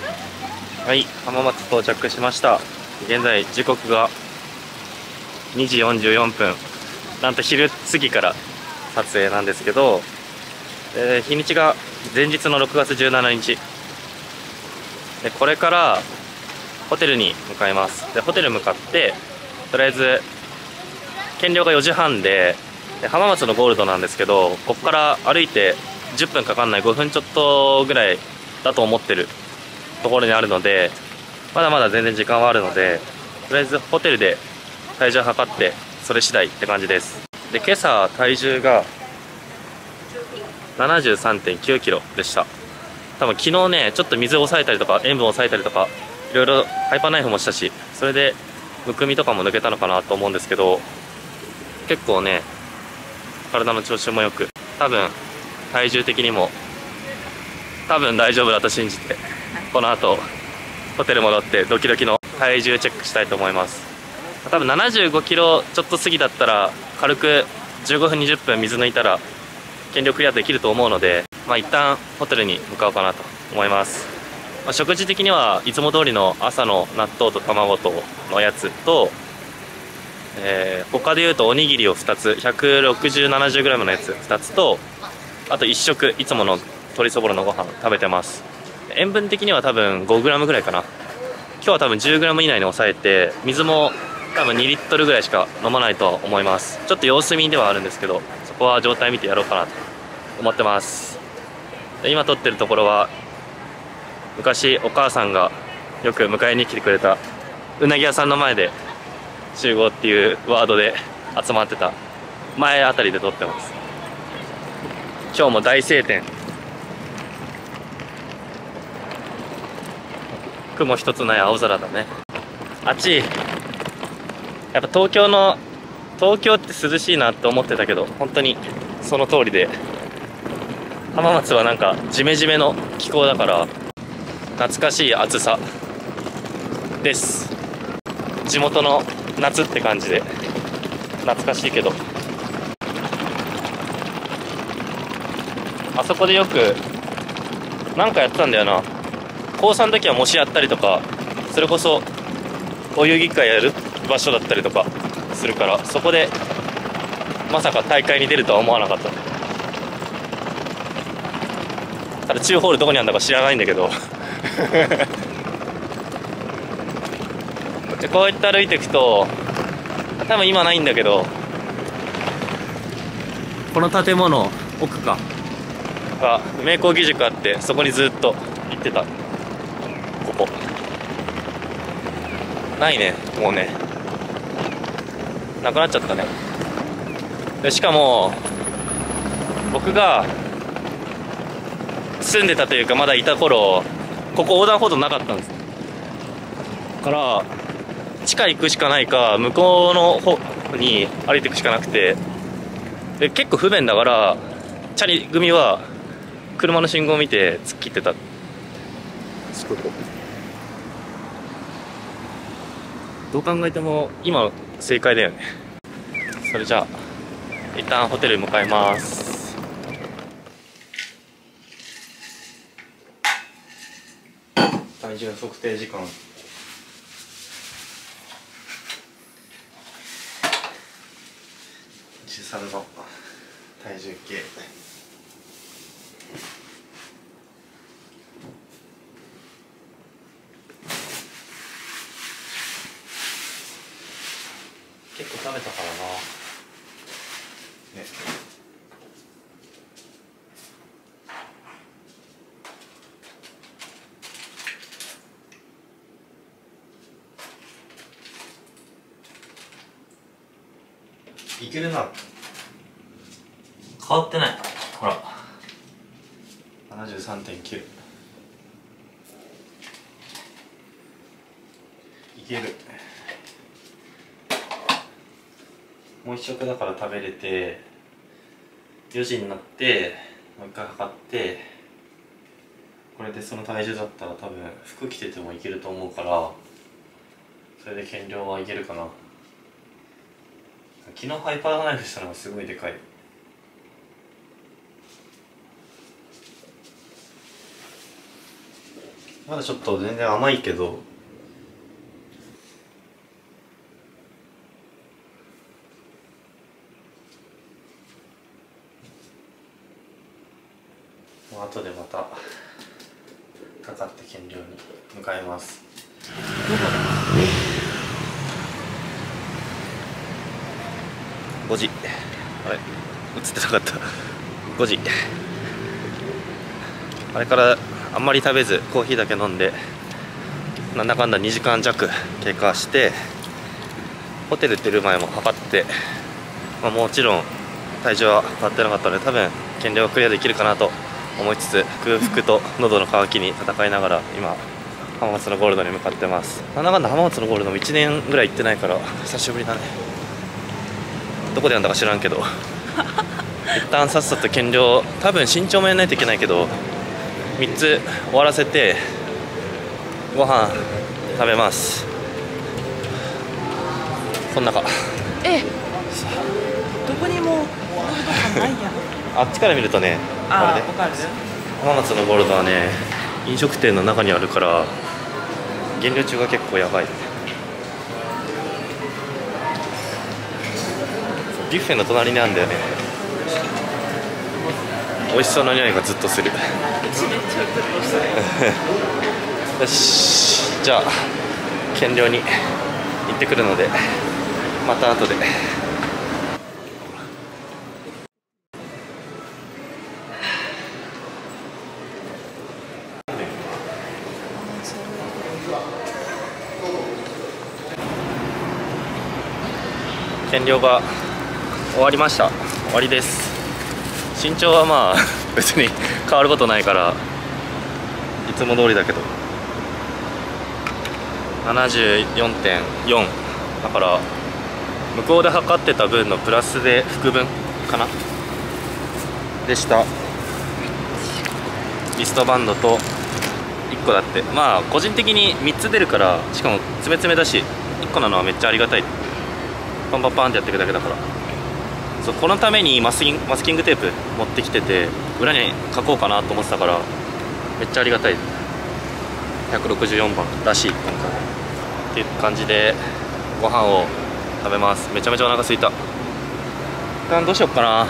はい、浜松到着しました。現在時刻が2時44分。なんと昼過ぎから撮影なんですけど、日にちが前日の6月17日で、これからホテルに向かいます。でホテル向かって、とりあえず検量が4時半で、浜松のゴールドなんですけど、ここから歩いて10分かかんない、5分ちょっとぐらいだと思ってるところにあるので、まだまだ全然時間はあるので、とりあえずホテルで体重測って、それ次第って感じです。で今朝体重が73.9 キロでした。多分昨日ね、ちょっと水を抑えたりとか塩分を抑えたりとか、いろいろハイパーナイフもしたし、それでむくみとかも抜けたのかなと思うんですけど、結構ね体の調子もよく、多分体重的にも多分大丈夫だと信じて、この後ホテル戻ってドキドキの体重チェックしたいと思います。多分75キロちょっと過ぎだったら、軽く15分20分水抜いたら減量クリアできると思うので、一旦ホテルに向かおうかなと思います。食事的にはいつも通りの朝の納豆と卵とのやつと、他でいうとおにぎりを2つ、16070g のやつ2つと、あと1食いつもの鶏そぼろのご飯食べてます。塩分的には多分 5g ぐらいかな。今日は多分 10g 以内に抑えて、水も多分2リットルぐらいしか飲まないと思います。ちょっと様子見ではあるんですけど、そこは状態見てやろうかなと思ってます。今撮ってるところは、昔お母さんがよく迎えに来てくれたうなぎ屋さんの前で集合っていうワードで集まってた前あたりで撮ってます。今日も大晴天、雲一つない青空だね。暑い。やっぱ東京って涼しいなって思ってたけど、本当にその通りで、浜松はなんかジメジメの気候だから懐かしい暑さです。地元の夏って感じで懐かしいけど、あそこでよくなんかやってたんだよな。高3の時は模試やったりとか、それこそお遊戯会やる場所だったりとかするから、そこでまさか大会に出るとは思わなかった。ただ中ホールどこにあるんだか知らないんだけどでこうやって歩いていくと、多分今ないんだけど、この建物奥かが名工義塾あって、そこにずっと行ってた。ここないね、もうねなくなっちゃったね。でしかも僕が住んでたというか、まだいた頃、ここ横断歩道なかったんですから、地下行くしかないか、向こうの方に歩いていくしかなくて、で結構不便だから、チャリ組は車の信号を見て突っ切ってた。どう考えても今正解だよね。それじゃあ一旦ホテルに向かいます。体重測定時間13の体重計。結構食べたからな、ね。いけるな。変わってない。ほら 73.9 いける。もう一食だから食べれて、4時になってもう一回測って、これでその体重だったら多分服着ててもいけると思うから、それで減量はいけるかな。昨日ハイパーナイフしたのがすごいでかい。 まだちょっと全然甘いけど、後でまた測って検量に向かいます。5時、あれ映ってなかった。5時、あれからあんまり食べずコーヒーだけ飲んで、なんだかんだ2時間弱経過して、ホテル出る前も測って、もちろん体重は変わってなかったので、多分検量クリアできるかなと思いつつ、空腹と喉の渇きに戦いながら今浜松のゴールドに向かってます。なんだかんだ浜松のゴールドも1年ぐらい行ってないから久しぶりだね。どこでやんだか知らんけど一旦さっさと検量、多分身長もやらないといけないけど3つ終わらせてご飯食べます。こんなか、 どこにもゴールド感ないやん。 あっちから見るとね、 あー、 こわかる。 浜松のゴールドはね、飲食店の中にあるから減量中が結構やばい。ビュッフェの隣にあるんだよね。美味しそうな匂いがずっとする。 めっちゃグッとした。 よし、じゃあ検量に行ってくるのでまた後で。検量が終わりました。終わりです。身長はまあ別に変わることないからいつも通りだけど 74.4 だから、向こうで測ってた分のプラスで副分かなでした。リストバンドと1個だって、まあ個人的に3つ出るから、しかもつめつめだし1個なのはめっちゃありがたい。パンパンパンってやっていくだけだから。そう、このためにマスキングテープ持ってきてて、裏に書こうかなと思ってたからめっちゃありがたい。164番らしい今回っていう感じでご飯を食べます。めちゃめちゃお腹空いた。どうしよっかな。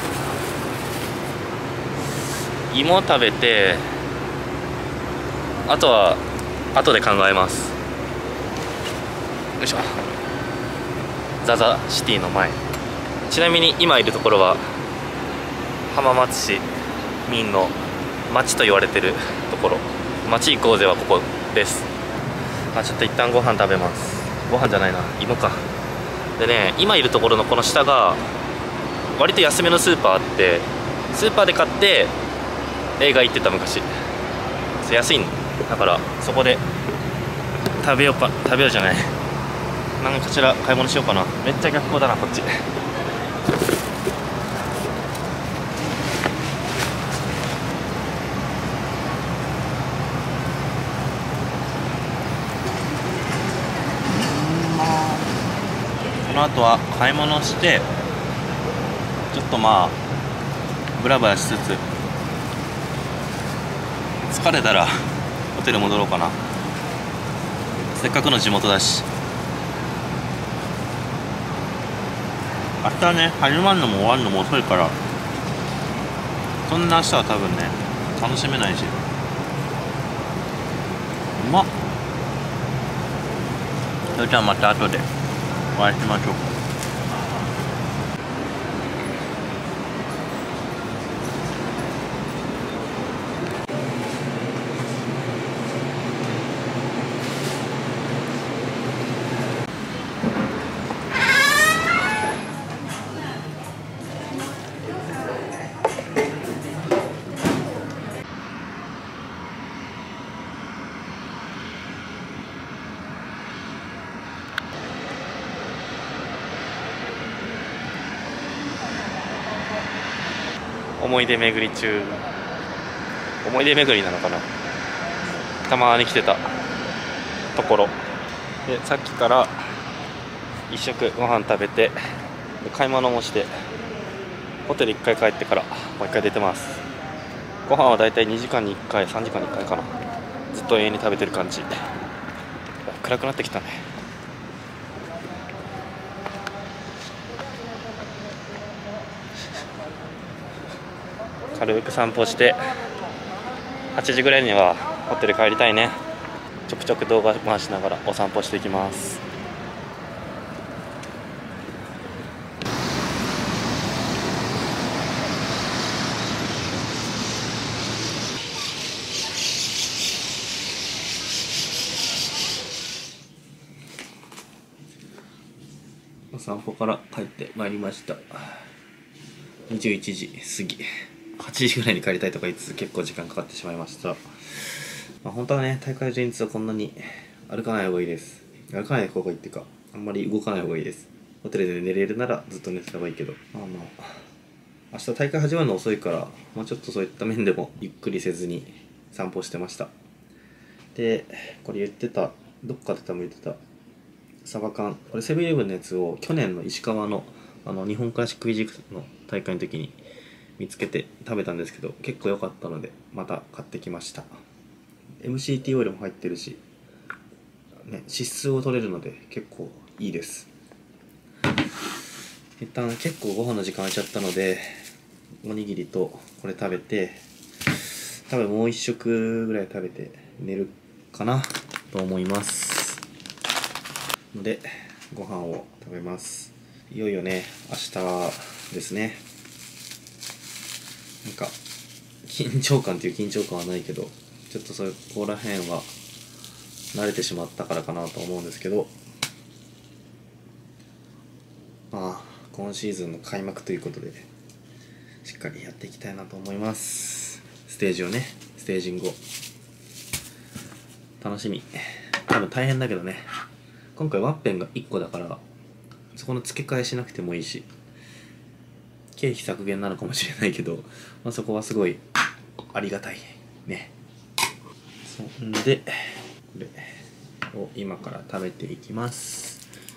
芋食べて、あとは後で考えます。よいしょ。ザザシティの前、ちなみに今いるところは浜松市民の町と言われてるところ、町行こうぜはここです。ちょっと一旦ご飯食べます。ご飯じゃないな、芋か。でね、今いるところのこの下が割と安めのスーパーあって、スーパーで買って映画行ってた昔。安いんだからそこで食べようじゃない、なんかこちら買い物しようかな。めっちゃ逆光だなこっち。この後は買い物してちょっとまあブラブラしつつ、疲れたらホテル戻ろうかな。せっかくの地元だし。明日ね、始まるのも終わるのも遅いから、そんな明日は多分ね楽しめないし。うまっ。それじゃあまた後でお会いしましょう。思い出巡り中。思い出巡りなのかな、たまに来てたところで、さっきから一食ご飯食べて、買い物もして、ホテル1回帰ってからもう1回出てます。ご飯はだいたい2時間に1回3時間に1回かなずっと永遠に食べてる感じ。暗くなってきたね。軽く散歩して8時ぐらいにはホテル帰りたいね。ちょくちょく動画回しながらお散歩していきます。お散歩から帰ってまいりました。21時過ぎ、8時ぐらいに帰りたいとか言いつつ結構時間かかってしまいました。本当はね、大会前日はこんなに歩かない方がいいです。歩かない方がいいっていうか、あんまり動かない方がいいです。ホテルで寝れるならずっと寝てた方がいいけど、明日大会始まるの遅いから、ちょっとそういった面でもゆっくりせずに散歩してました。で、これ言ってた、どっかで多分言ってたサバ缶、これセブンイレブンのやつを去年の石川の日本クラシックフィジックスの大会の時に見つけて食べたんですけど、結構良かったのでまた買ってきました。 MCT オイルも入ってるし、ね、脂質を取れるので結構いいです。一旦結構ご飯の時間空いちゃったので、おにぎりとこれ食べて、多分もう一食ぐらい食べて寝るかなと思いますので、ご飯を食べます。いよいよね、明日ですね。なんか緊張感っていう緊張感はないけど、ちょっとそこら辺は慣れてしまったからかなと思うんですけど、今シーズンの開幕ということでしっかりやっていきたいなと思います。ステージをね、ステージングを楽しみ。多分大変だけどね、今回ワッペンが1個だからそこの付け替えしなくてもいいし、経費削減なのかもしれないけど、そこはすごいありがたいね。そんでこれを今から食べていきます。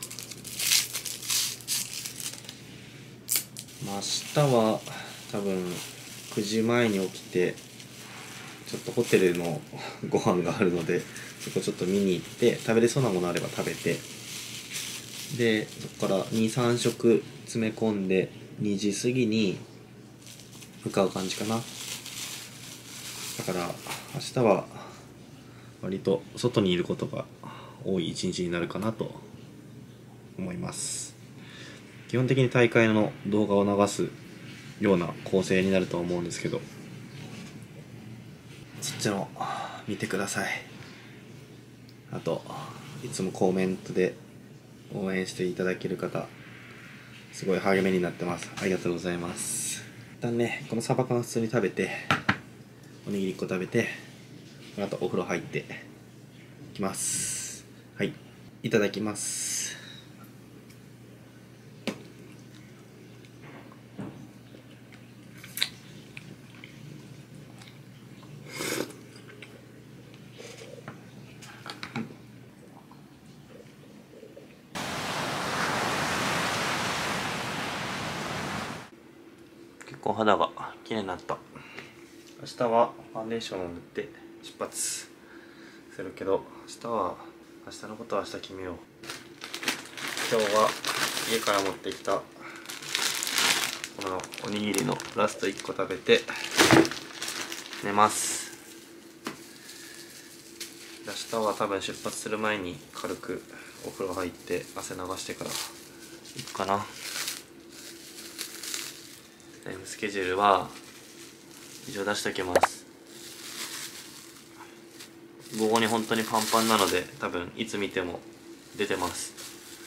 明日は多分9時前に起きて、ちょっとホテルのご飯があるのでそこちょっと見に行って、食べれそうなものあれば食べて、でそこから 2,3 食詰め込んで2時過ぎに向かう感じかな。だから明日は割と外にいることが多い一日になるかなと思います。基本的に大会の動画を流すような構成になると思うんですけど、そっちの見てください。あといつもコメントで応援していただける方、すごい励みになってます。ありがとうございます。一旦ね、このサバ缶普通に食べて、おにぎり1個食べて、この後お風呂入ってきます。はい、いただきます。結構肌が綺麗になった。明日はファンデーションを塗って出発するけど、明日のことは明日決めよう。今日は家から持ってきたこのおにぎりのラスト1個食べて寝ます。明日は多分出発する前に軽くお風呂入って汗流してから行くかな。タイムスケジュールは一応出しておきます。午後に本当にパンパンなので、多分いつ見ても出てます。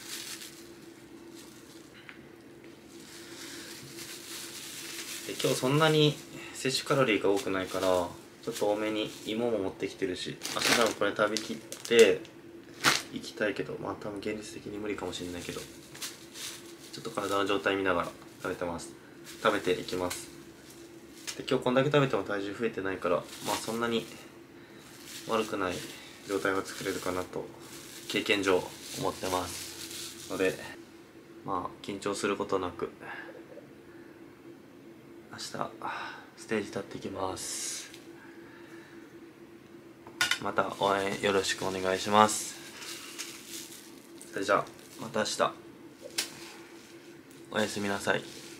で今日そんなに摂取カロリーが多くないから、ちょっと多めに芋も持ってきてるし、明日多分これ食べきって行きたいけど、多分現実的に無理かもしれないけど、ちょっと体の状態見ながら食べていきます。で今日こんだけ食べても体重増えてないから、そんなに悪くない状態が作れるかなと経験上思ってますので、緊張することなく明日ステージ立っていきます。 また応援よろしくお願いします。それじゃあまた明日、おやすみなさい。